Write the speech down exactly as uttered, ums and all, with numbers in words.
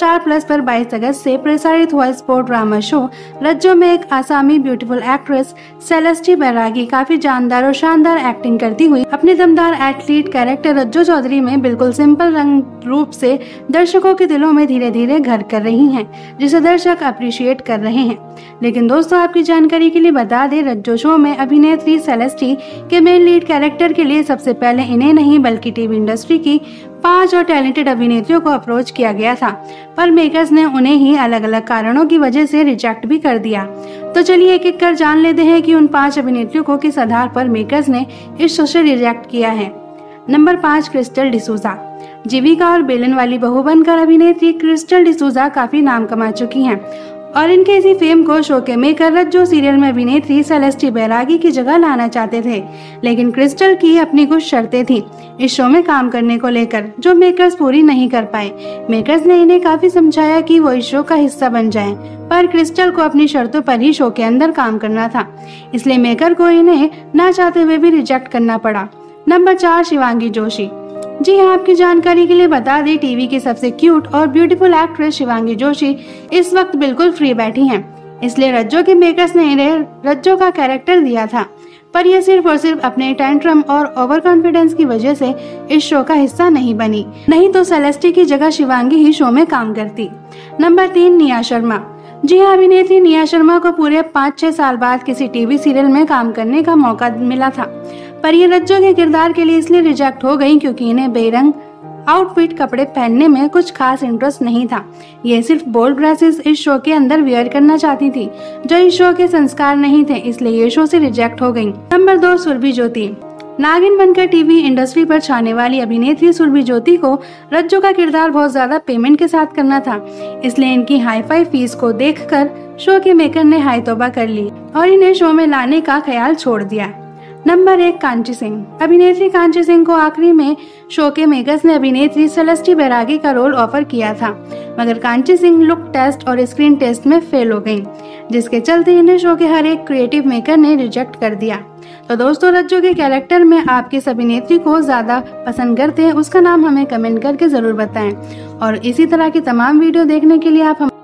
Star plus पर बाईस अगस्त से प्रसारित हुआ स्पोर्ट ड्रामा शो रज्जो में एक आसामी ब्यूटीफुल एक्ट्रेस सेलेस्टी बैरागी काफी जानदार और शानदार एक्टिंग करती हुई अपने दमदार एथलीट कैरेक्टर रज्जो चौधरी में बिल्कुल सिंपल रंग रूप से दर्शकों के दिलों में धीरे धीरे घर कर रही हैं, जिसे दर्शक अप्रिशिएट कर रहे हैं। लेकिन दोस्तों, आपकी जानकारी के लिए बता दें, रज्जो शो में अभिनेत्री सेलेस्टी के मेन लीड कैरेक्टर के लिए सबसे पहले इन्हें नहीं बल्कि टीवी इंडस्ट्री की पांच और टैलेंटेड अभिनेत्रियों को अप्रोच किया गया था, पर मेकर्स ने उन्हें ही अलग अलग कारणों की वजह से रिजेक्ट भी कर दिया। तो चलिए एक एक कर जान लेते हैं कि उन पांच अभिनेत्रियों को किस आधार पर मेकर्स ने इस शो से रिजेक्ट किया है। नंबर पाँच, क्रिस्टल डिसूजा। जीविका और बेलन वाली बहू बनकर अभिनेत्री क्रिस्टल डिसूजा काफी नाम कमा चुकी हैं और इनके इसी फेम को शो के मेकर रज्जो सीरियल में अभिनेत्री सेलेस्टी बैरागी की जगह लाना चाहते थे, लेकिन क्रिस्टल की अपनी कुछ शर्तें थी इस शो में काम करने को लेकर, जो मेकर्स पूरी नहीं कर पाए। मेकर्स ने इन्हें काफी समझाया कि वो इस शो का हिस्सा बन जाएं, पर क्रिस्टल को अपनी शर्तों पर ही शो के अंदर काम करना था, इसलिए मेकर को इन्हें ना चाहते हुए भी रिजेक्ट करना पड़ा। नंबर चार, शिवांगी जोशी। जी हाँ, आपकी जानकारी के लिए बता दें, टीवी की सबसे क्यूट और ब्यूटीफुल एक्ट्रेस शिवांगी जोशी इस वक्त बिल्कुल फ्री बैठी हैं, इसलिए रज्जो के मेकर्स ने इन्हें रज्जो का कैरेक्टर दिया था, पर यह सिर्फ और सिर्फ अपने टेंट्रम और ओवर कॉन्फिडेंस की वजह से इस शो का हिस्सा नहीं बनी, नहीं तो सेलेस्टी की जगह शिवांगी ही शो में काम करती। नंबर तीन, निया शर्मा। जी हाँ, अभिनेत्री निया शर्मा को पूरे पाँच छह साल बाद किसी टीवी सीरियल में काम करने का मौका मिला था, पर ये रज्जो के किरदार के लिए इसलिए रिजेक्ट हो गयी क्योंकि इन्हें बेरंग आउटफिट कपड़े पहनने में कुछ खास इंटरेस्ट नहीं था। ये सिर्फ बोल्ड ड्रेसेस इस शो के अंदर वियर करना चाहती थी, जो इस शो के संस्कार नहीं थे, इसलिए ये शो से रिजेक्ट हो गयी। नंबर दो, सुरभि ज्योति। नागिन बनकर टीवी इंडस्ट्री पर छाने वाली अभिनेत्री सुरभि ज्योति को रज्जो का किरदार बहुत ज्यादा पेमेंट के साथ करना था, इसलिए इनकी हाई फाई फीस को देखकर शो के मेकर ने हाई तौबा कर ली और इन्हें शो में लाने का ख्याल छोड़ दिया। नंबर एक, कांची सिंह। अभिनेत्री कांची सिंह को आखिरी में शो के मेकर्स ने अभिनेत्री सेलेस्टी बैरागी का रोल ऑफर किया था, मगर कांची सिंह लुक टेस्ट और स्क्रीन टेस्ट में फेल हो गयी, जिसके चलते इन्हें शो के हर एक क्रिएटिव मेकर ने रिजेक्ट कर दिया। तो दोस्तों, रज्जो के कैरेक्टर में आप किस अभिनेत्री को ज्यादा पसंद करते हैं, उसका नाम हमें कमेंट करके जरूर बताएं और इसी तरह की तमाम वीडियो देखने के लिए आप हम